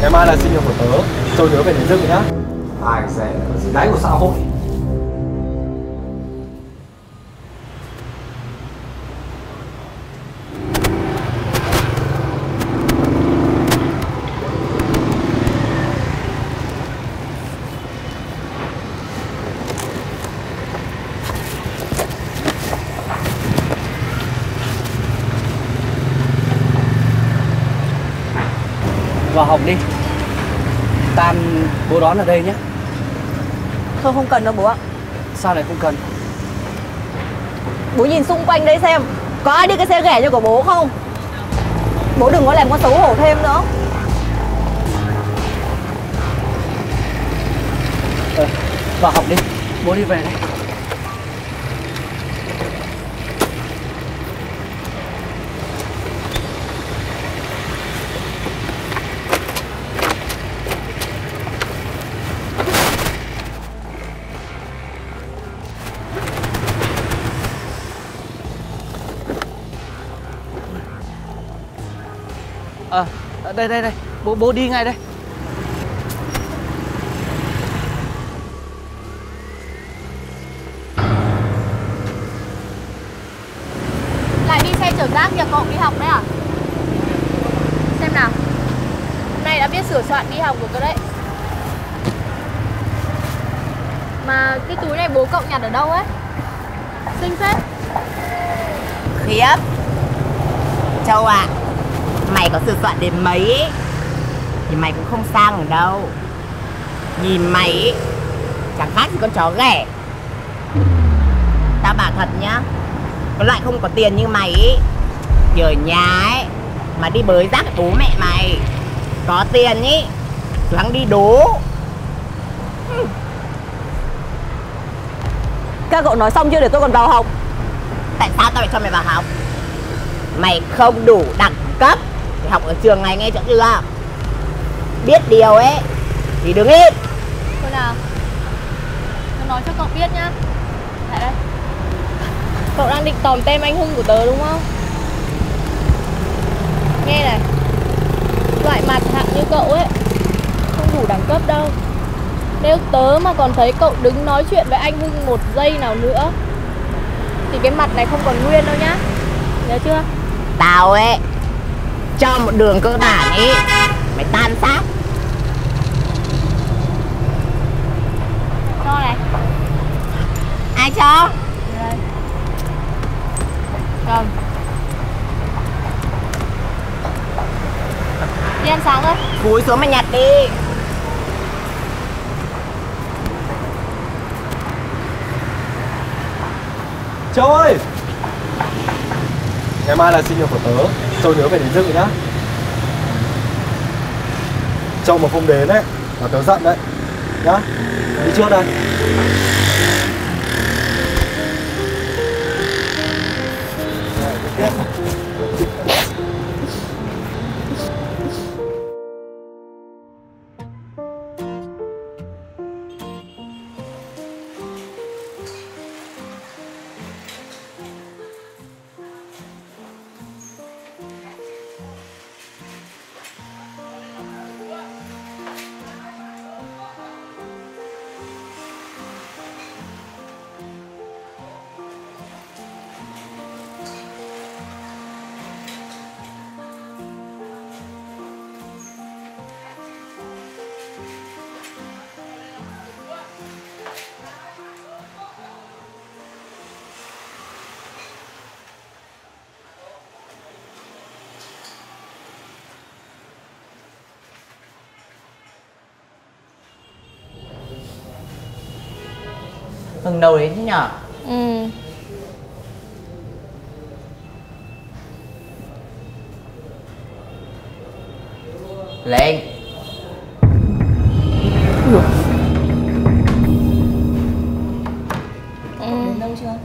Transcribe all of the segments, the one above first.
Ngày mai là sinh nhật của tớ, Châu nhớ phải đến dự nhá. Ai rẻ là gì đấy của xã hội. Vào học đi. Tan bố đón ở đây nhé. Thôi không cần đâu bố ạ. Sao lại không cần? Bố nhìn xung quanh đấy xem, có ai đi cái xe ghẻ như của bố không? Bố đừng có làm con xấu hổ thêm nữa. Vào học đi. Bố đi về đây. Đây, bố đi ngay đây. Lại đi xe chở rác kìa, cậu đi học đấy à? Xem nào. Hôm nay đã biết sửa soạn đi học của cơ đấy. Mà cái túi này bố cậu nhặt ở đâu ấy? Xinh phết. Khiếp. Châu ạ, mày có sửa soạn đến mấy ấy, thì mày cũng không sang ở đâu. Nhìn mày ấy, chẳng khác gì con chó ghẻ. Tao bảo thật nhá, có loại không có tiền như mày ấy thì ở nhà ấy mà đi bới rác với bố mẹ mày. Có tiền ý thoáng đi đố. Các cậu nói xong chưa để tôi còn vào học? Tại sao tao lại cho mày vào học? Mày không đủ đẳng cấp để học ở trường này, nghe chưa? Biết điều ấy thì đứng im. Thôi nào, tôi nói cho cậu biết nhá. Lại đây. Cậu đang định tòm tem anh Hưng của tớ đúng không? Nghe này, loại mặt hạng như cậu ấy không đủ đẳng cấp đâu. Nếu tớ mà còn thấy cậu đứng nói chuyện với anh Hưng một giây nào nữa thì cái mặt này không còn nguyên đâu nhá. Nhớ chưa? Tao ấy cho một đường cơ bản ấy, mày tan xác. Cho này. Ai cho? Đây. Cầm. Đi ăn sáng thôi. Cúi xuống mà nhặt đi. Châu ơi! Ngày mai là sinh nhật của tớ, Châu nhớ phải đến dự nhá. Châu mà không đến ấy là tớ giận đấy. Nhá. Đi trước đây. Hưng đâu đến thế nhở? Ừ. Lên. Đến đâu chưa?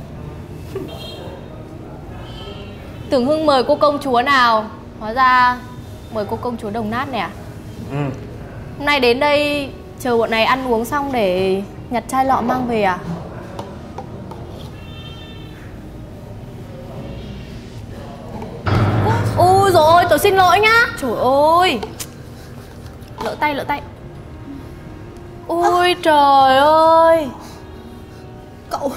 Tưởng Hưng mời cô công chúa nào, hóa ra mời cô công chúa Đồng Nát này à? Hôm nay đến đây chờ bọn này ăn uống xong để nhặt chai lọ mang về à? Ôi dồi ôi, tớ xin lỗi nhá. Trời ơi. Lỡ tay, lỡ tay. Ôi trời ơi. Cậu...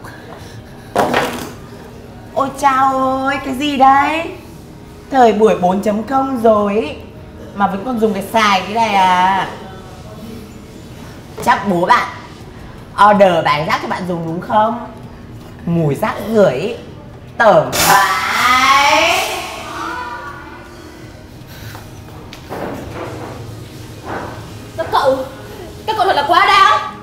Ôi chao ơi, cái gì đấy? Thời buổi 4.0 rồi ý, mà vẫn còn dùng cái xài cái này à? Chắc bố bạn order bán rác cho bạn dùng đúng không? Mùi rác rưởi ý, tởm vãi. Các cậu thật là quá đáng.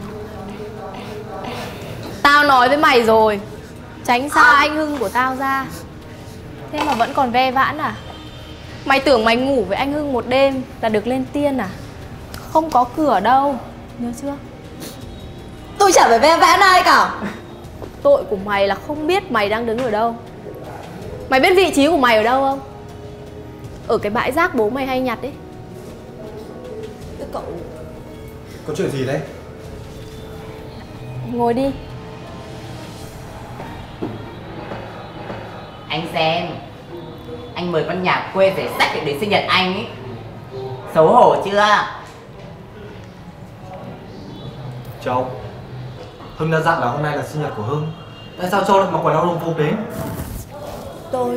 Tao nói với mày rồi, tránh xa anh Hưng của tao ra. Thế mà vẫn còn ve vãn à? Mày tưởng mày ngủ với anh Hưng một đêm là được lên tiên à? Không có cửa đâu, nhớ chưa? Tôi chả phải ve vãn ai cả. Tội của mày là không biết mày đang đứng ở đâu. Mày biết vị trí của mày ở đâu không? Ở cái bãi rác bố mày hay nhặt ấy. Cậu... Có chuyện gì đấy? Ngồi đi. Anh xem, anh mời con nhà quê rẻ sách để đến sinh nhật anh ấy. Xấu hổ chưa? Châu, Hưng đã dặn là hôm nay là sinh nhật của Hưng. Tại sao Châu lại mặc quần áo đồng phục đến? Tôi...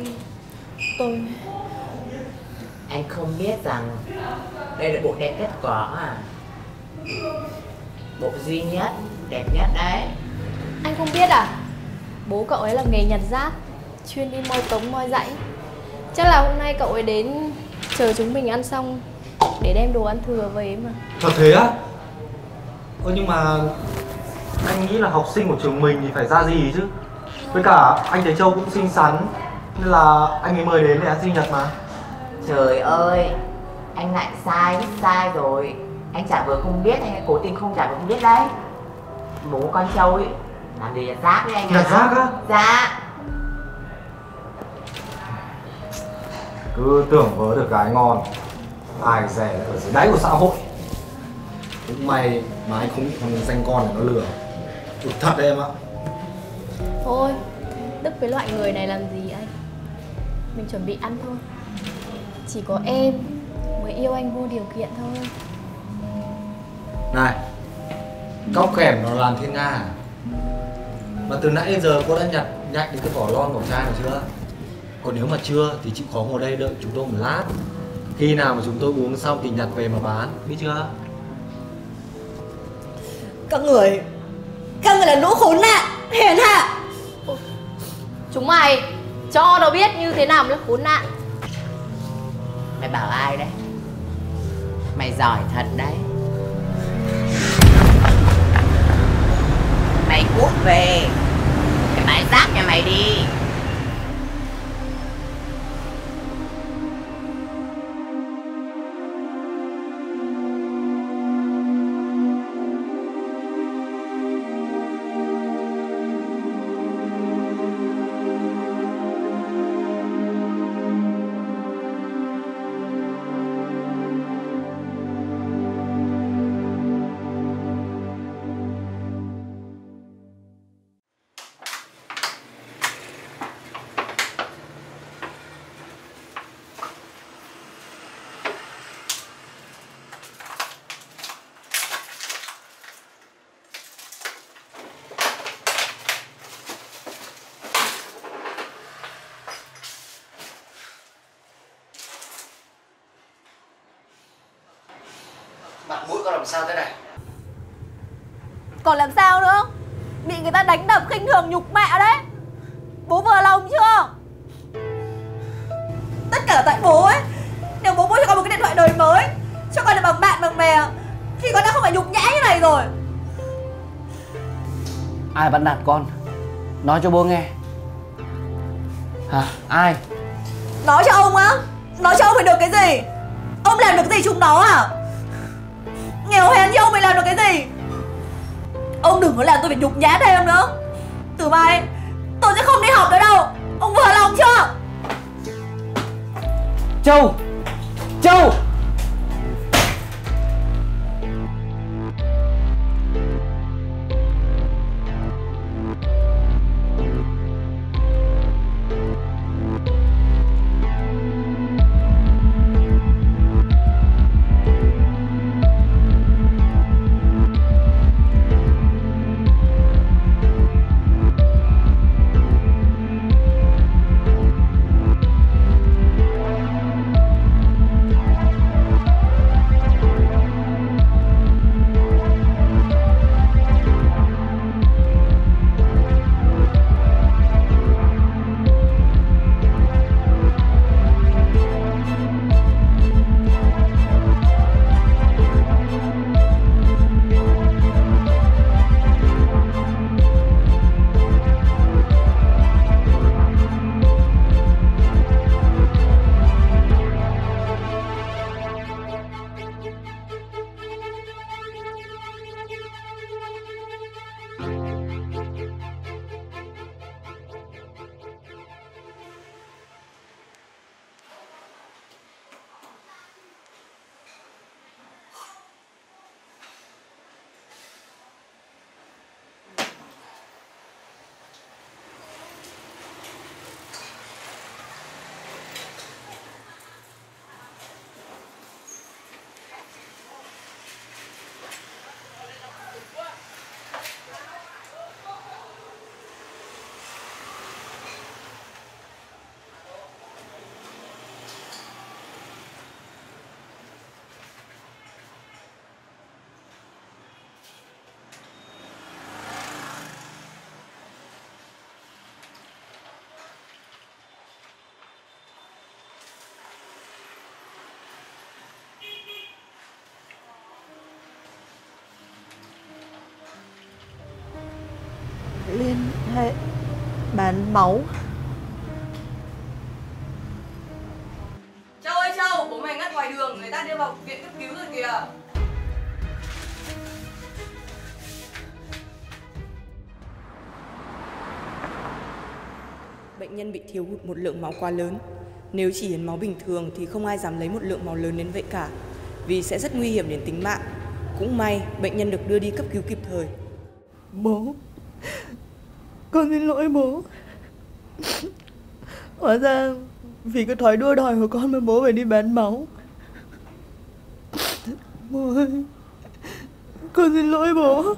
Anh không biết rằng đây là bộ đẹp nhất có à? Bộ duy nhất, đẹp nhất đấy. Anh không biết à? Bố cậu ấy làm nghề nhặt rác, chuyên đi moi cống moi rãnh. Chắc là hôm nay cậu ấy đến chờ chúng mình ăn xong để đem đồ ăn thừa về mà. Thật thế á? Nhưng mà anh nghĩ là học sinh của trường mình thì phải ra gì chứ. Với cả anh thấy Châu cũng xinh xắn, nên là anh ấy mời đến để ăn sinh nhật mà. Trời ơi, anh lại sai rồi. Anh chả vừa không biết, anh cố tình không chả vừa không biết đấy. Bố con Châu ấy làm gì nhặt rác đấy anh ạ. Nhặt rác á? Dạ. Cứ tưởng vớ được gái ngon, ai rẻ lại ở dưới đáy của xã hội. Cũng may mà anh không bị thằng danh con này nó lừa. Thật đấy em ạ. Thôi, Đức với loại người này làm gì anh? Mình chuẩn bị ăn thôi. Chỉ có em mới yêu anh vô điều kiện thôi. Này, cóc khẻm nó làm thiên nga à? Mà từ nãy đến giờ cô đã nhặt nhạnh đến cái vỏ lon vỏ chai nào chưa? Còn nếu mà chưa thì chịu khó ngồi đây đợi chúng tôi một lát. Khi nào mà chúng tôi uống xong thì nhặt về mà bán, biết chưa? Các người là lũ khốn nạn, hèn hạ. Chúng mày cho nó biết như thế nào mới là khốn nạn. Mày bảo ai đấy? Mày giỏi thật đấy. Mày cút về cái bãi rác nhà mày đi. Mặt mũi con làm sao thế này? Còn làm sao nữa? Bị người ta đánh đập khinh thường nhục mạ đấy. Bố vừa lòng chưa? Tất cả là tại bố ấy. Nếu bố mua cho con một cái điện thoại đời mới, cho con được bằng bạn bằng bè, thì con đã không phải nhục nhã như này rồi. Ai bắt nạt con? Nói cho bố nghe. Hả? Ai? Nói cho ông á? Nói cho ông phải được cái gì? Ông làm được gì chúng nó à? Nghèo hèn như ông mới làm được cái gì? Ông đừng có làm tôi phải nhục nhã thêm nữa. Từ mai tôi sẽ không đi học nữa đâu. Ông vừa lòng chưa? Châu! Châu! máu. Châu ơi Châu, bố mày ngất ngoài đường, người ta đưa vào viện cấp cứu rồi kìa. Bệnh nhân bị thiếu hụt một lượng máu quá lớn. Nếu chỉ hiến máu bình thường thì không ai dám lấy một lượng máu lớn đến vậy cả, vì sẽ rất nguy hiểm đến tính mạng. Cũng may bệnh nhân được đưa đi cấp cứu kịp thời. Bố, con xin lỗi bố. Hóa ra vì cái thói đua đòi của con mà bố phải đi bán máu. Bố ơi, con xin lỗi bố.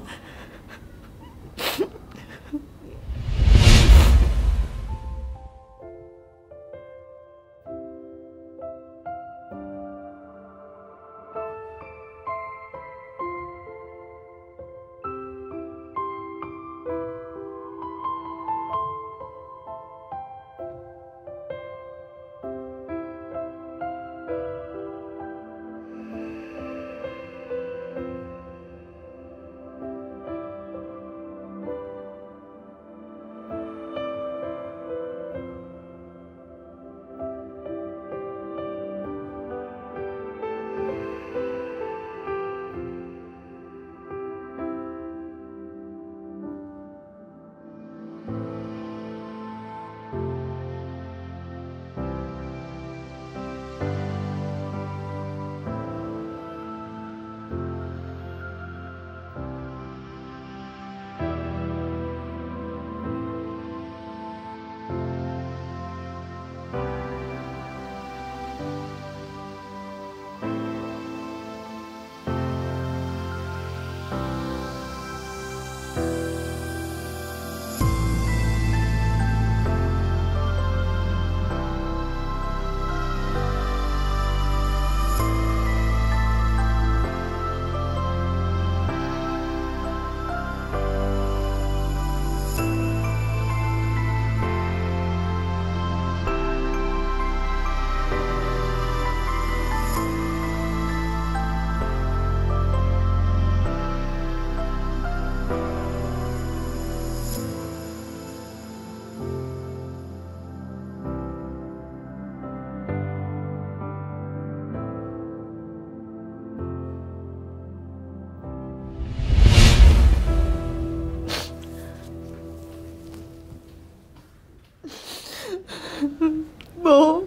Bố,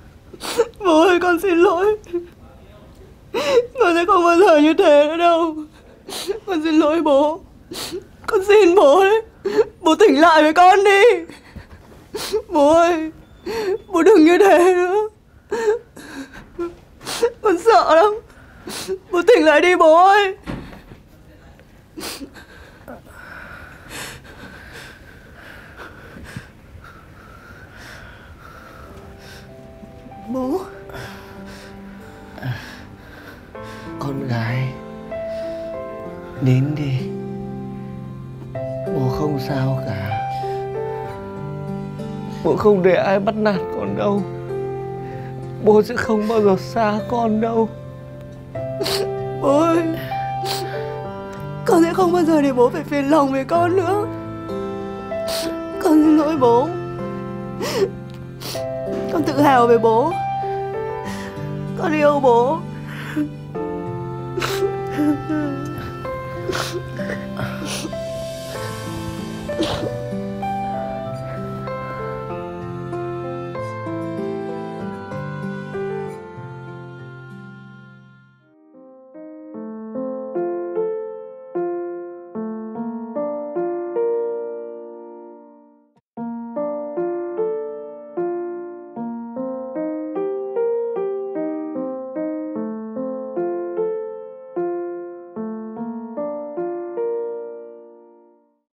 bố ơi con xin lỗi. Con sẽ không bao giờ như thế nữa đâu. Con xin lỗi bố. Con xin bố đấy. Bố tỉnh lại với con đi. Bố ơi, bố đừng như thế nữa. Con sợ lắm. Bố tỉnh lại đi bố ơi. Bố. Con gái, đến đi. Bố không sao cả. Bố không để ai bắt nạt con đâu. Bố sẽ không bao giờ xa con đâu. Bố ơi, con sẽ không bao giờ để bố phải phiền lòng về con nữa. Con xin lỗi bố. Con tự hào về bố. Con yêu bố.